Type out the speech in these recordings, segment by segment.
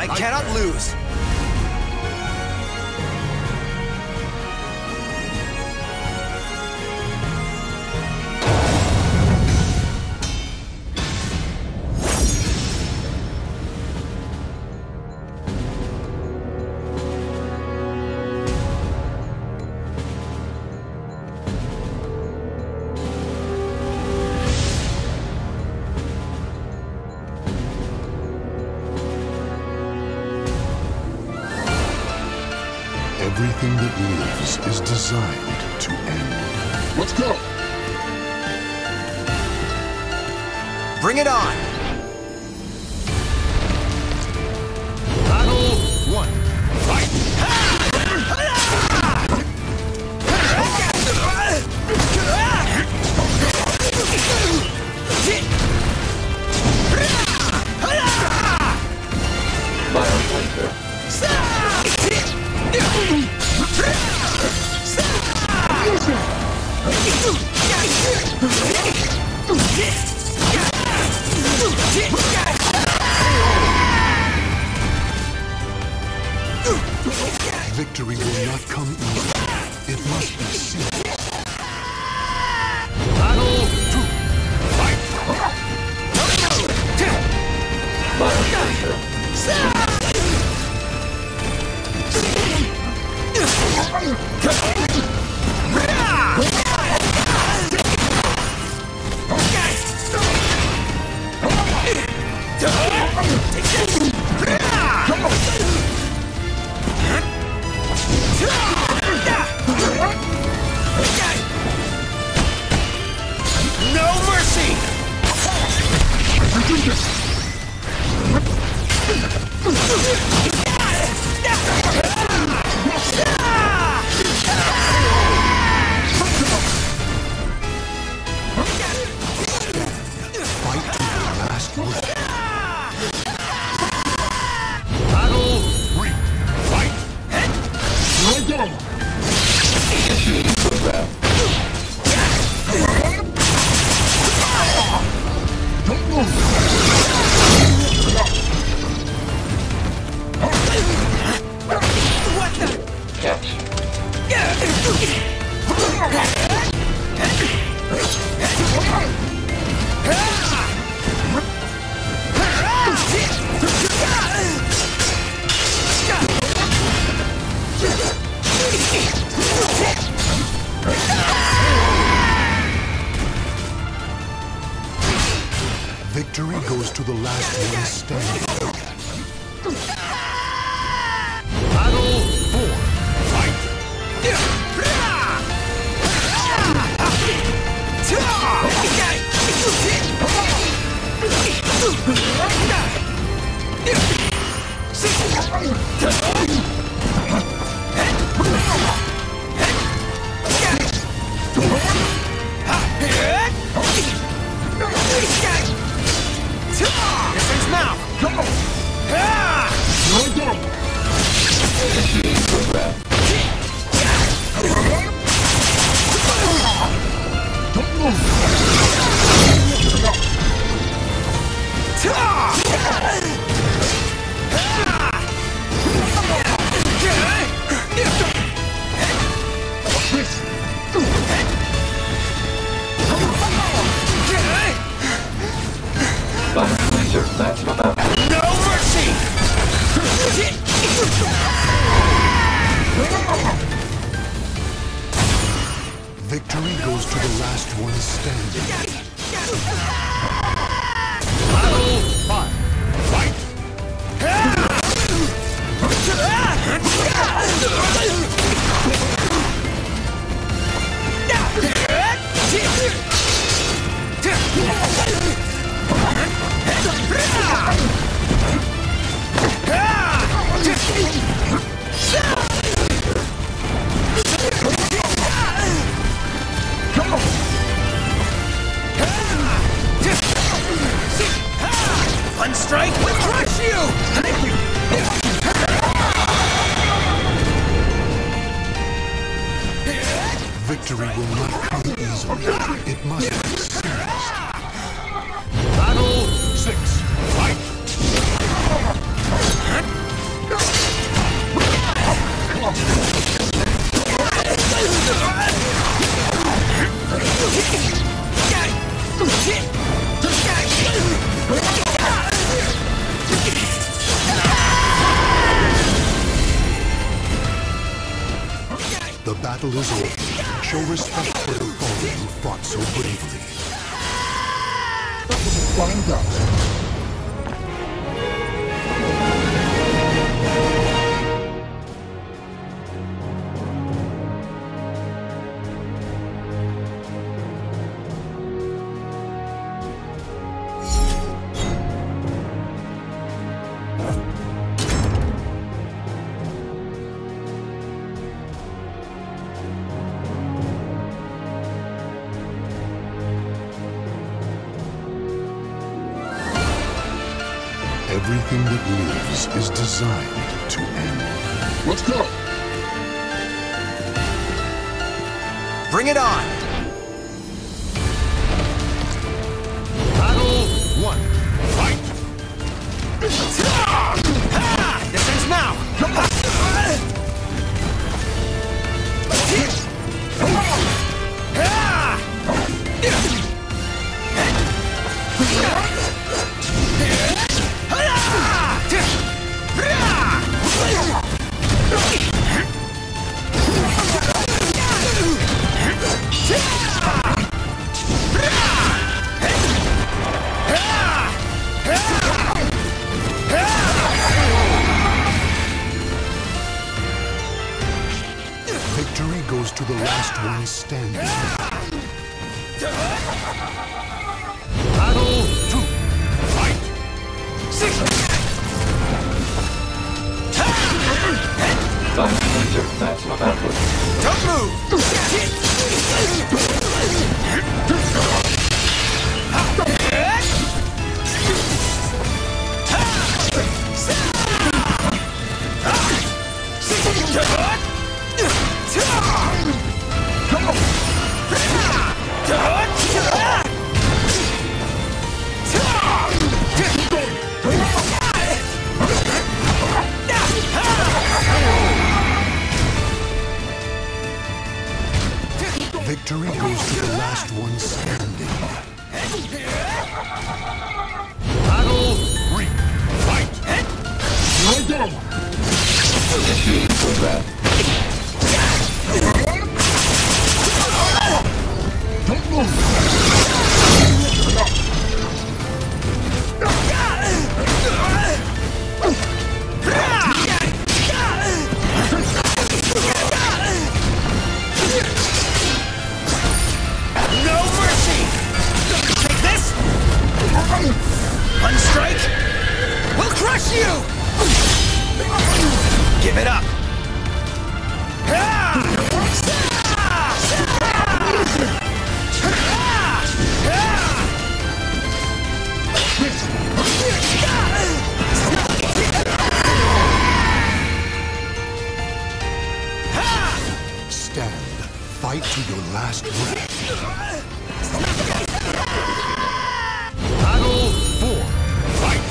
I cannot lose. Everything that lives is designed to end. Let's go! Bring it on! Battle 1. Fight! Victory will not come easy. It must be serious. Battle 2. Fight! No mercy! Fight to the last word. Battle 3. Fight! Let go! Don't move! What the? Catch. Victory goes to the last one standing. Battle 4. Fight! Distance now! Don't move! No mercy! Victory goes to the last one standing. Battle 5. Fight! One strike will crush you! Victory will not come easily. It must be serious. Battle 6. Fight! battle is over, show respect for the fallen who fought so bravely. Find out. Everything that lives is designed to end. Let's go! Bring it on! Battle 1. Fight! This ends now! Victory goes to the last one standing. Battle 2. Fight! Don't move! Victory goes to the last one standing. Battle 3. Fight! Don't move! One strike, we'll crush you! Give it up! Stand. Fight to your last breath. Battle 4. Fight!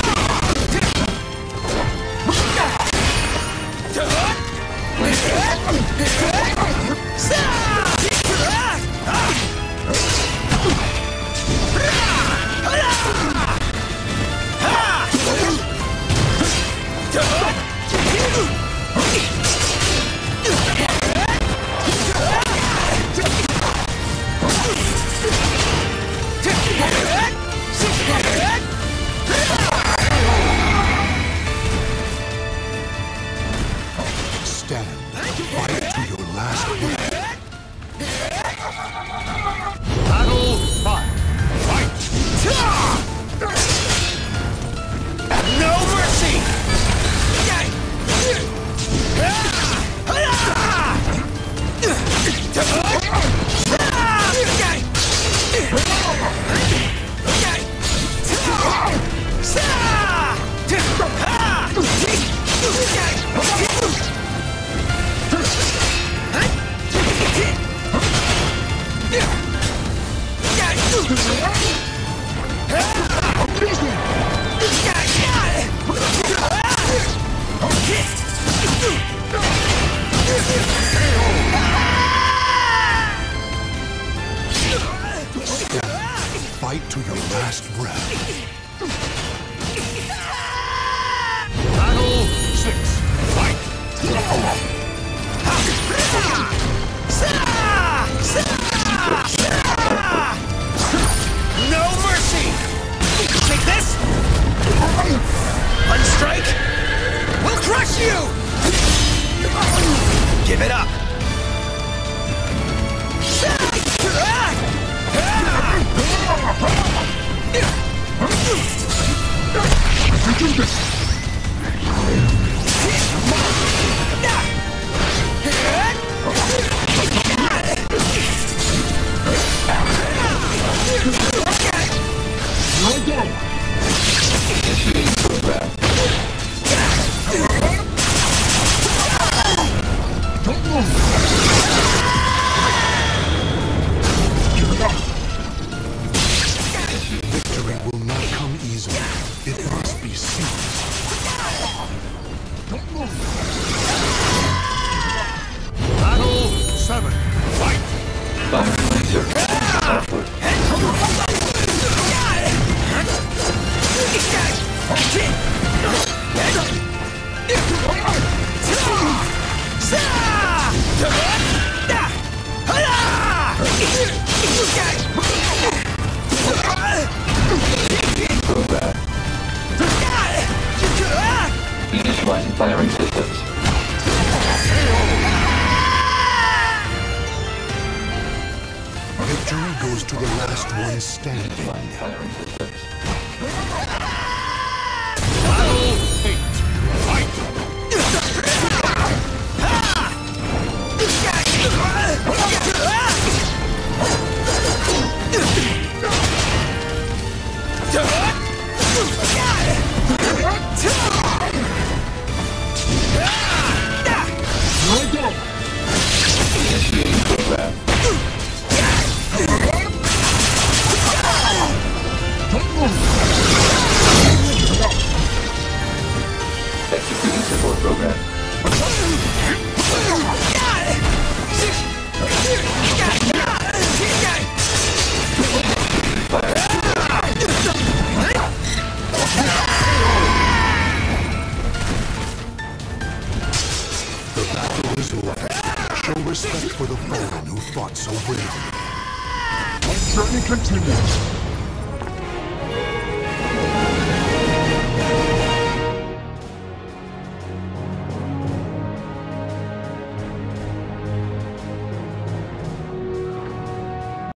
Stand. Fight to your last breath. Battle 5. Fight! No mercy! Fight to your last breath. Battle 6. Fight! No mercy! Take this! One strike! We'll crush you! Give it up! Victory will not come easily. It must be seized. Battle 7. Fight! Fire laser. Output. Combat. Initializing firing systems. Victory goes to the last one standing. Initializing firing systems. Battle 8. Fight! Initiating program. Executing support program. The battle is over. Show respect for the fallen who fought so bravely. Journey continues.